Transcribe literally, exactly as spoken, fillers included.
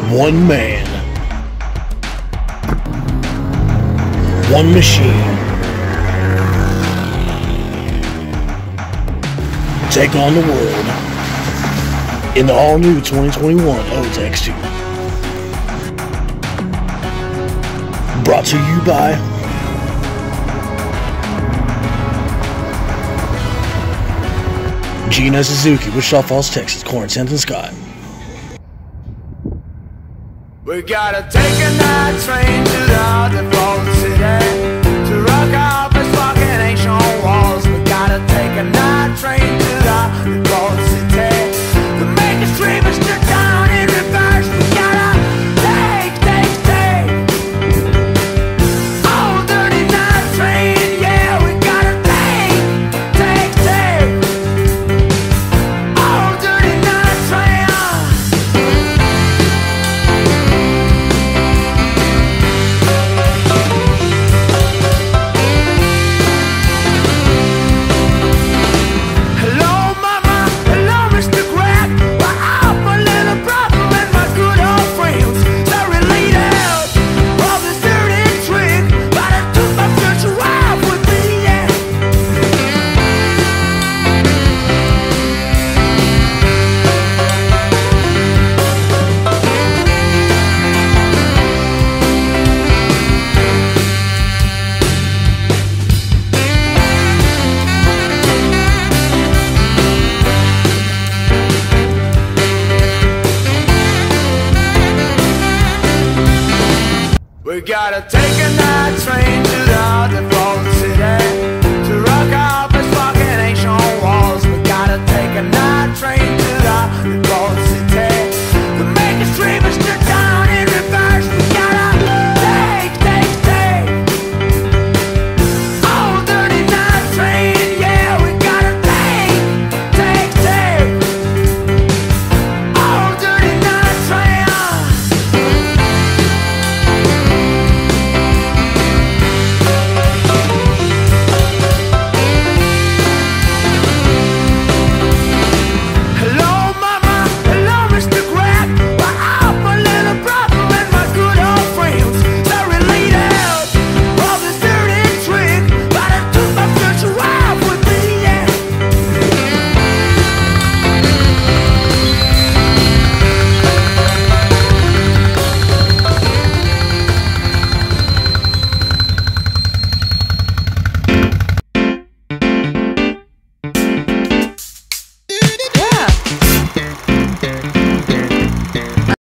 One man. One machine. Take on the world in the all-new twenty twenty-one Odes X two. Brought to you by Gina Suzuki, Wichita Falls, Texas, Corn, Hampton, Scott. We gotta take a night train to the Underworld City to rock out this fucking ancient walls. We gotta take a night train to the Underworld City to make us dream us to down in reverse. We gotta take, take, take oh, dirty night train, yeah. We gotta take, take, take oh, dirty night train. We gotta take a night train